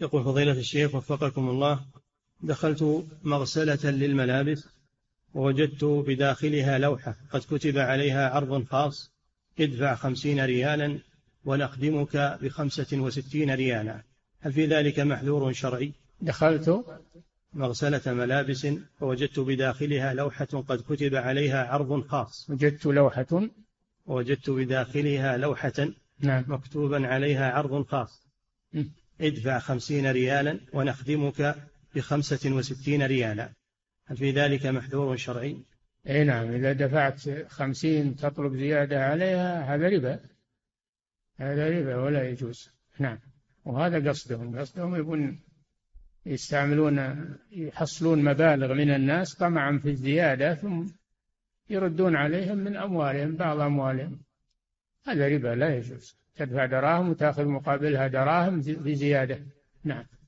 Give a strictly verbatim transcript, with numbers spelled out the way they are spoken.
يقول فضيلة الشيخ وفقكم الله، دخلت مغسلة للملابس ووجدت بداخلها لوحة قد كتب عليها عرض خاص: ادفع خمسين ريالا ونخدمك بخمسة وستين ريالا، هل في ذلك محذور شرعي؟ دخلت مغسلة ملابس ووجدت بداخلها لوحة قد كتب عليها عرض خاص. وجدت لوحة ووجدت بداخلها لوحة نعم. مكتوبا عليها عرض خاص: م. ادفع خمسين ريالا ونخدمك بخمسة وستين ريالا، هل في ذلك محذور شرعي؟ اي نعم، إذا دفعت خمسين تطلب زيادة عليها هذا ربا، هذا ربا ولا يجوز. نعم، وهذا قصدهم قصدهم يبون يستعملون يحصلون مبالغ من الناس طمعا في الزيادة، ثم يردون عليهم من أموالهم بعض أموالهم، هذا ربا لا يجوز. تدفع دراهم وتأخذ مقابلها دراهم بزيادة. نعم.